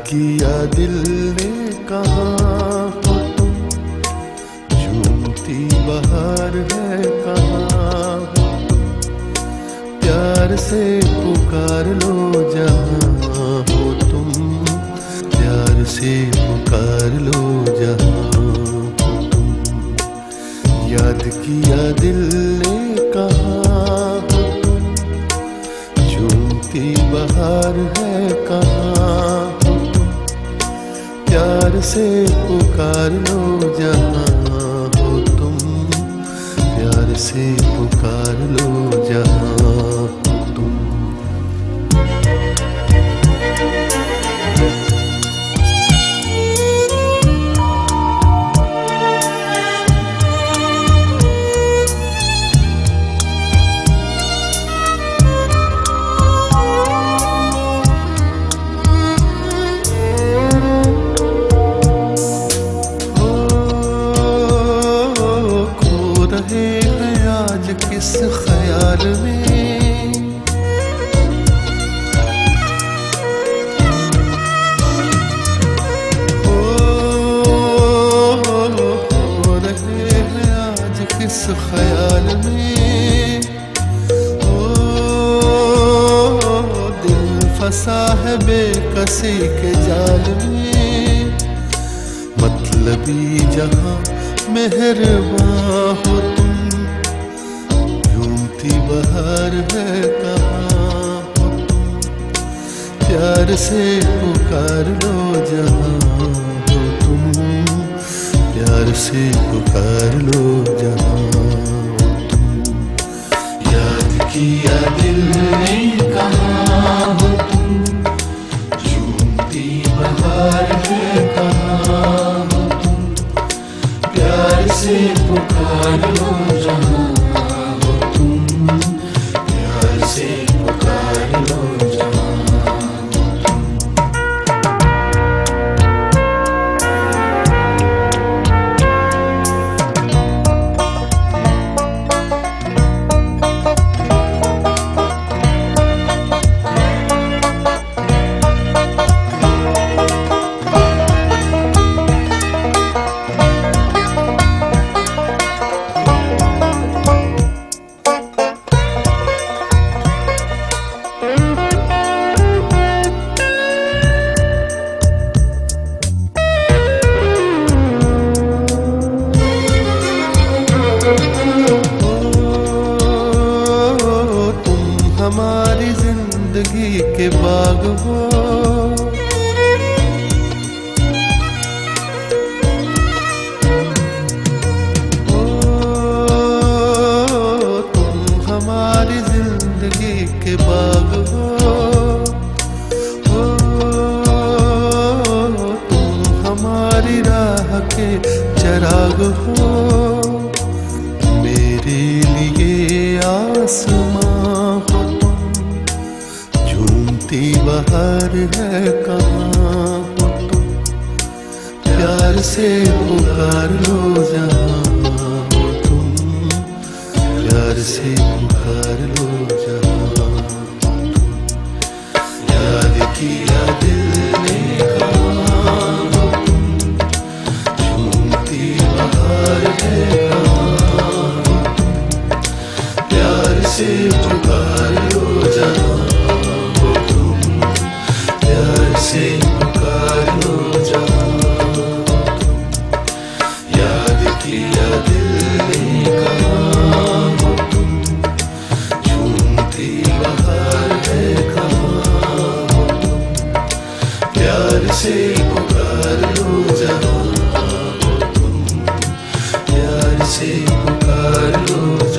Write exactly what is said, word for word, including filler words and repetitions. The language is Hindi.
किया दिल ने कहाँ हो तुम, झूमती बहार है कहाँ हो तुम, प्यार से पुकार लो जहाँ हो तुम, प्यार से पुकार लो जहाँ हो तुम। याद किया दिल ने कहाँ हो तुम, झूमती बहार है कहाँ हो तुम, प्यार से पुकार लो जहाँ हो तुम, प्यार से पुकार लो जहाँ हो तुम। किस ख्याल में ओ, हो रहे हैं आज किस ख्याल में, ओ दिल फंसा है बेकसी के जाल में, मतलबी जहां मेहरबान हो तुम, बहार है कहाँ हो तुम, प्यार से पुकार लो जहाँ हो तुम, प्यार से पुकार लो जहाँ हो तुम। याद किया दिल ने कहाँ हो तुम, झूमती बहार है कहाँ हो तुम, प्यार से पुकार लो जहाँ से पुकार लो जहाँ हमारी जिंदगी के बाग हो, ओ तुम हमारी जिंदगी के बाग हो, ओ तुम हमारी राह के चराग हो, मेरे लिए आसमां बहार है कहाँ हो तुम, प्यार से पुकार लो जहाँ हो तुम, प्यार से पुकार लो जहाँ हो तुम। याद किया दिल ने कहाँ हो तुम, झूमती बहार है कहाँ हो तुम, प्यार से पुकार लो जहाँ से पुकार लो जहाँ तुम। याद किया दिल ने कहाँ हो तुम, झूमती बहार है कहाँ हो तुम, प्यार से पुकार लो जहाँ हो तुम, प्यार से पुकार लो।